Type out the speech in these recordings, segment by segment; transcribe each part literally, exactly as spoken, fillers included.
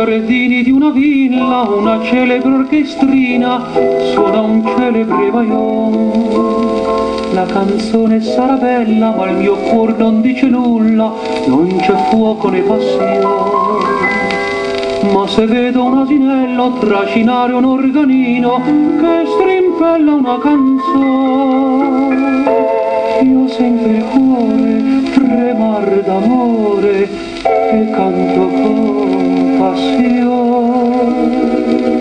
giardini di una villa una celebre orchestrina suona un celebre baion. La canzone sarà bella ma il mio cuore non dice nulla, non c'è fuoco né passione. Ma se vedo un asinello trascinare un organino che strimpella una canzone, io sento il cuore tremar d'amore e canto con passione.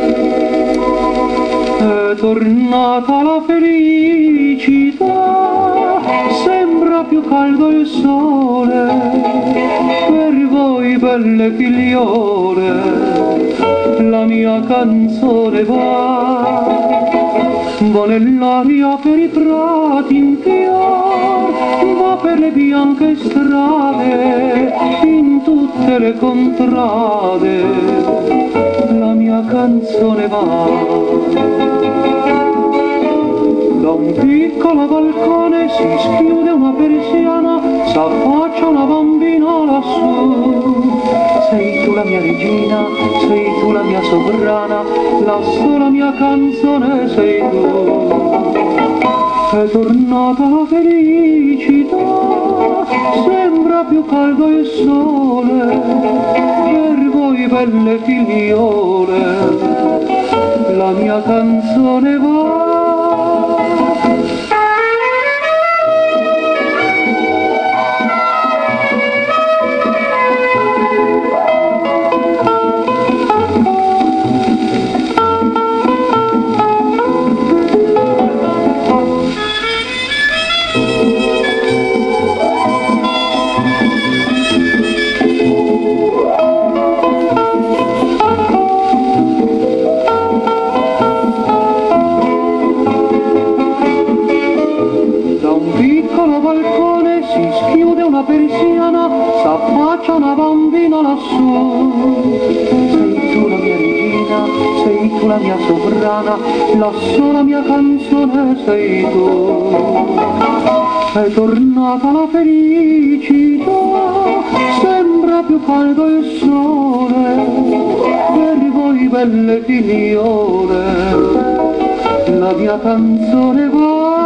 È tornata la felicità, sembra più caldo il sole, per voi belle figliole la mia canzone va. Va nell'aria per i prati in fior, va per le bianche strade, in tutte le contrade la mia canzone va. Da un piccolo balcone si schiude una persiana, s'affaccia una bambina lassù. Sei tu la mia regina, sei tu la mia sovrana, la sola mia canzone sei tu. È tornata la felicità, sembra più caldo il sole, per voi belle figliole la mia canzone va. Persiana, s'affaccia una bambina lassù. Sei tu la mia regina, sei tu la mia sovrana, la sola mia canzone sei tu. È tornata la felicità, sembra più caldo il sole, per voi belle figliole la mia canzone va.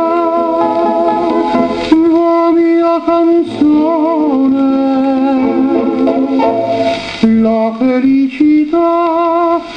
Canzone, la felicità